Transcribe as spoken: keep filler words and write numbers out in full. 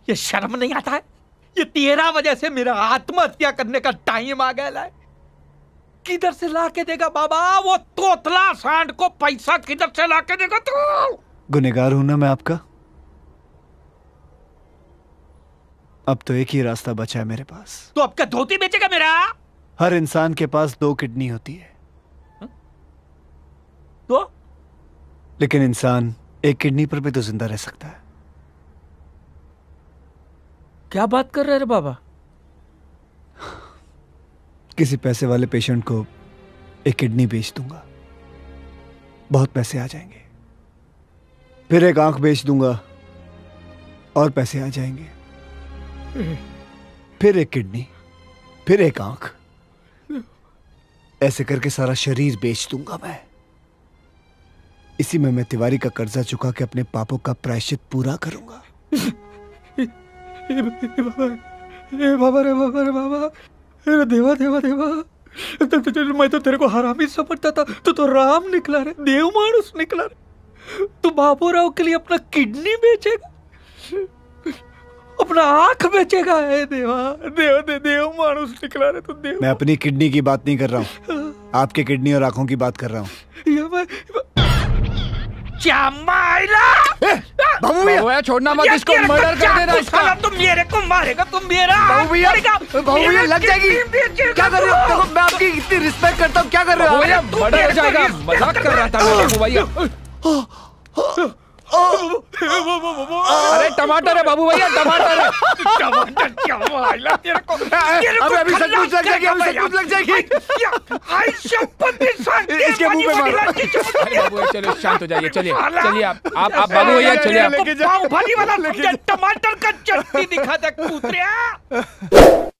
ये शर्म नहीं आता है? ये तेरा वजह से मेरा आत्महत्या करने का टाइम आ गया है। किधर से ला के देगा बाबा वो तोतला सांड को पैसा? किधर से ला के देगा तू? गुनहगार हूं ना मैं आपका। अब तो एक ही रास्ता बचा है मेरे पास। तो अब क्या धोती बेचेगा मेरा? हर इंसान के पास दो किडनी होती है। हा? तो लेकिन इंसान एक किडनी पर भी तो जिंदा रह सकता है। क्या बात कर रहे रे बाबा? किसी पैसे वाले पेशेंट को एक किडनी बेच दूंगा, बहुत पैसे आ जाएंगे। फिर एक आंख बेच दूंगा और पैसे आ जाएंगे। फिर एक किडनी, फिर एक आंख, ऐसे करके सारा शरीर बेच दूंगा मैं। इसी में मैं तिवारी का कर्जा चुका के अपने पापों का प्रायश्चित पूरा करूंगा। ए बाबा, ए बाबा रे बाबा रे बाबा, अरे देवा देवा देवा, तो, तो, तो, मैं तो तेरे को हरामी समझता था, तू तो राम निकला रे, देव मानुस निकला रे। तू बाबू राव के लिए अपना किडनी बेचेगा, अपना आंख बेचेगा? है देवा, देव दे देव मानुस निकला रे तू। देव, मैं अपनी किडनी की बात नहीं कर रहा हूँ, आपके किडनी और आंखों की बात कर रहा हूँ। ये मैं क्या मायला? बाबू भैया छोड़ना मत इसको, मर्डर कर देना इसका। तुम मेरे को मारेगा, तुम मेरा बाबू भैया, बाबू भैया लग जाएगी। क्या कर रहे हो? देखो मैं आपकी इतनी रिस्पेक्ट करता हूँ, क्या कर रहे हो? भैया मर्डर हो जाएगा, मजाक कर रहा था बाबू भैया। अरे टमाटर है बाबू भैया, टमाटर है। टमाटर क्या मायला तेरे को? अबे अभी सचमुच लग जाएगी, अभी सचमुच लग जाएगी। आई शपथ इसके मुंह पे मारो। अरे बाबू भैया चलो शांत हो जाइए, चलिए चलिए आप आप आप बाबू भैया चलिए आप। पाव भाजी वाला टमाटर का चटनी दिखा दे कूतरिया।